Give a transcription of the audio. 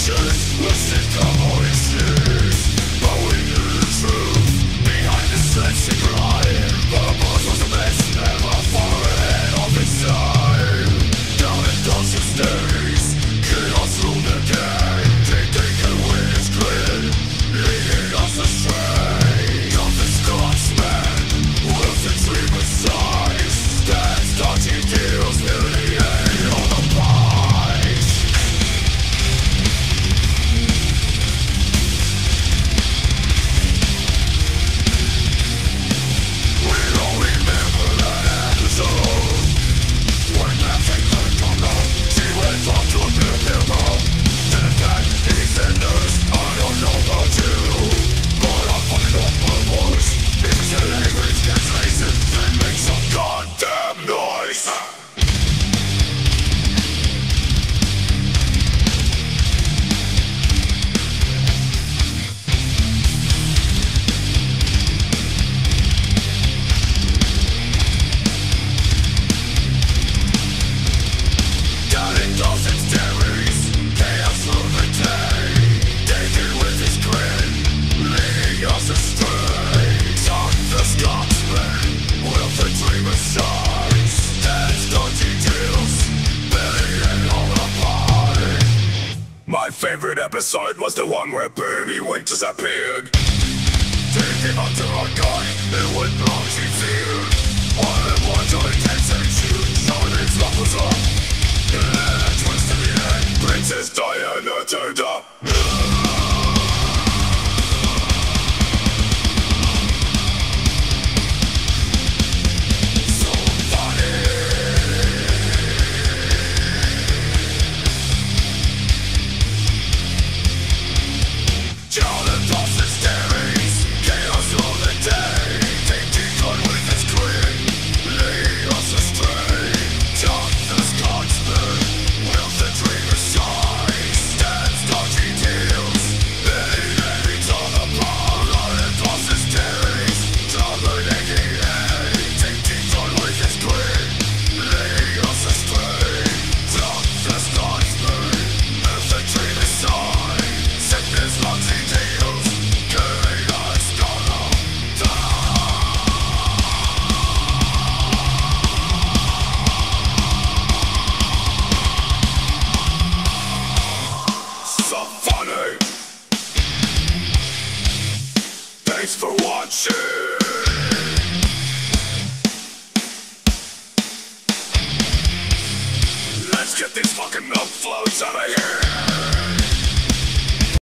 The sitcom always sees, but we knew the truth behind the slapstick line. The boss was the best, never far ahead of his time. Down in Dawson's days, chaos ruled the game. Deacon with his grin, leading us astray. Jock the Scotsman, Wilf the dreamer's size, stands dodgy deals till the end of the prize. We all remember that episode when laughing could come down. She went off to a funeral. Death and Eastenders, I don't know about you, but I'm fucking up my voice. It's an angry cancellation that makes some goddamn noise. Down in Dawson's Dairies, chaos ruled the day. Deacon with his grin, leading us astray. Jock the Scotsman, Wilf the dreamer's size, stands dodgy deals, billion all apart. My favorite episode was the one where Baby Wink disappeared. Taking up to our guy, it would belong she feared. All at once, all intense and shoot, showing its love was up. And twist to the end, Princess Diana turned up. So funny. Down in Dawson's Dairies, chaos all the day. Deacon with his grin, leading us astray. Jock the Scotsman, Wilf the dreamer's size, stands dodgy deals, billions on the bar. Down in Dawson's Dairies, dominating Deacon with his grin, leading us astray. Jock the Scotsman, Wilf the dreamer's size, sickness lousy deals, killing us gonna so funny. Thanks for watching. Let's get these fucking milk floats out of here.